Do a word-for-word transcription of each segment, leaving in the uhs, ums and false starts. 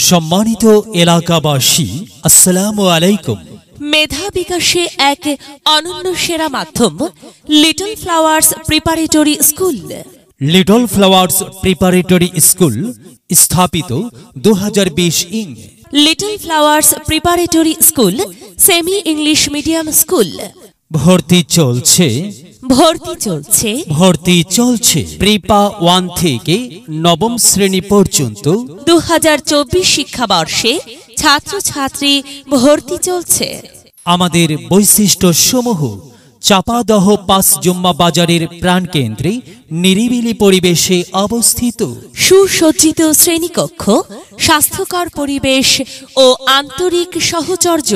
সম্মানিত এলাকাবাসী, আসসালামু আলাইকুম। মেধা বিকাশে এক অনন্য সেরা মাধ্যম little flowers preparatory school. Little flowers preparatory school স্থাপিত দু হাজার বিশ ইং। Little flowers preparatory school semi English medium school. ভর্তি চলছে ভর্তি চলছে ভর্তি চলছে প্রিপা ওয়ান থেকে নবম শ্রেণী পর্যন্ত দু হাজার চব্বিশ শিক্ষাবর্ষে ছাত্রছাত্রী ভর্তি চলছে। আমাদের বৈশিষ্ট্য সমূহ: চাপাদহ পাঁচ জুম্মা বাজারের প্রাণকেন্দ্রে নিরিবিলি পরিবেশে অবস্থিত, সুসজ্জিত শ্রেণীকক্ষ, স্বাস্থ্যকর পরিবেশ ও আন্তরিক সহচর্য,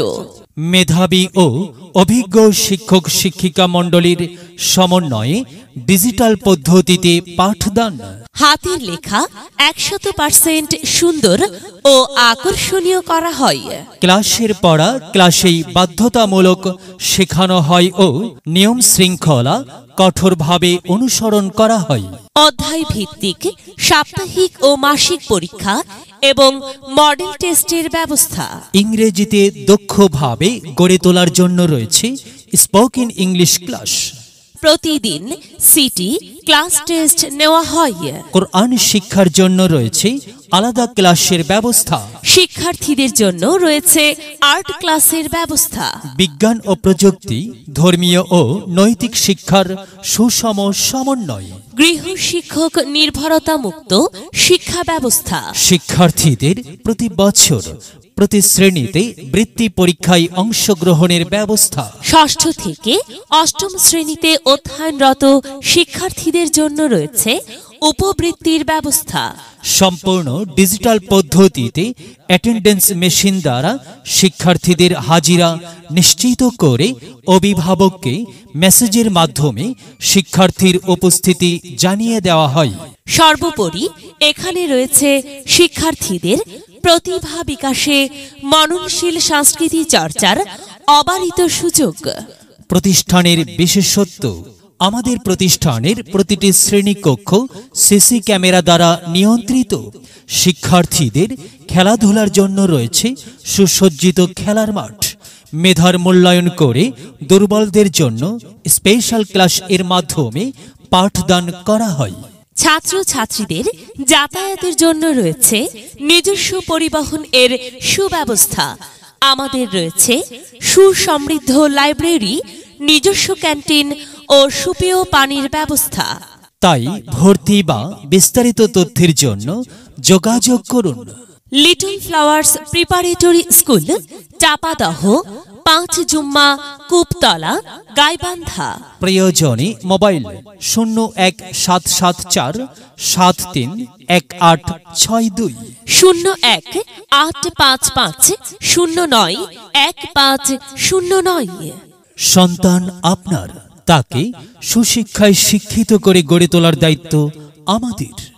মেধাবী ও অভিজ্ঞ শিক্ষক শিক্ষিকা মণ্ডলীর সমন্বয়ে ডিজিটাল পদ্ধতিতে পাঠদান, হাতের লেখা একশত পার্সেন্ট সুন্দর ও আকর্ষণীয় করা হয়। ক্লাসের পড়া ক্লাসেই বাধ্যতামূলক শেখানো হয় ও নিয়ম শৃঙ্খলা কঠোরভাবে অনুসরণ করা হয়। অধ্যায় ভিত্তিক সাপ্তাহিক ও মাসিক পরীক্ষা এবং মডেল টেস্টের ব্যবস্থা। ইংরেজিতে দক্ষভাবে গড়ে তোলার জন্য রয়েছে স্পোকেন ইংলিশ ক্লাস। প্রতিদিন সিটি ক্লাস টেস্ট নেওয়া হয়। কোরআন শিক্ষার জন্য রয়েছে আলাদা ক্লাসের ব্যবস্থা। শিক্ষার্থীদের জন্য রয়েছে আর্ট ক্লাসের ব্যবস্থা। বিজ্ঞান ও প্রযুক্তি, ধর্মীয় ও নৈতিক শিক্ষার সুষম সমন্বয়। গৃহ শিক্ষক নির্ভরতা মুক্ত শিক্ষা ব্যবস্থা। শিক্ষার্থীদের প্রতি বছর প্রতি শ্রেণীতে বৃত্তি পরীক্ষায় অংশগ্রহণের ব্যবস্থা। ষষ্ঠ থেকে অষ্টম শ্রেণীতে অধ্যয়নরত শিক্ষার্থীদের জন্য রয়েছে উপবৃত্তির ব্যবস্থা। সম্পূর্ণ ডিজিটাল পদ্ধতিতে অ্যাটেন্ডেন্স মেশিন দ্বারা শিক্ষার্থীদের হাজিরা নিশ্চিত করে অভিভাবককে মেসেজের মাধ্যমে শিক্ষার্থীর উপস্থিতি জানিয়ে দেওয়া হয়। সর্বোপরি এখানে রয়েছে শিক্ষার্থীদের প্রতিভা বিকাশে মননশীল সংস্কৃতি চর্চার অবারিত সুযোগ। প্রতিষ্ঠানের বিশেষত্ব: আমাদের প্রতিষ্ঠানের প্রতিটি শ্রেণীকক্ষ সিসি ক্যামেরা দ্বারা নিয়ন্ত্রিত। শিক্ষার্থীদের খেলাধুলার জন্য রয়েছে সুসজ্জিত খেলার মাঠ। মেধার মূল্যায়ন করে দুর্বলদের জন্য স্পেশাল ক্লাস এর মাধ্যমে পাঠদান করা হয়। ছাত্রছাত্রীদের যাতায়াতের জন্য রয়েছে নিজস্ব পরিবহন এর সুব্যবস্থা। আমাদের রয়েছে সুসমৃদ্ধ লাইব্রেরি, নিজস্ব ক্যান্টিন ও সুপেয় পানির ব্যবস্থা। তাই ভর্তি বা বিস্তারিত তথ্যের জন্য যোগাযোগ করুন। Little flowers preparatory school, Chapadah পাঁচ জুম্মা কূপতলা, গাইবান্ধা। প্রয়োজনে মোবাইল শূন্য এক সাত সাত চার সাত তিন এক আট ছয় দুই, শূন্য এক আট পাঁচ পাঁচ শূন্য নয় এক পাঁচ শূন্য নয়। সন্তান আপনার, তাকে সুশিক্ষায় শিক্ষিত করে গড়ে তোলার দায়িত্ব আমাদের।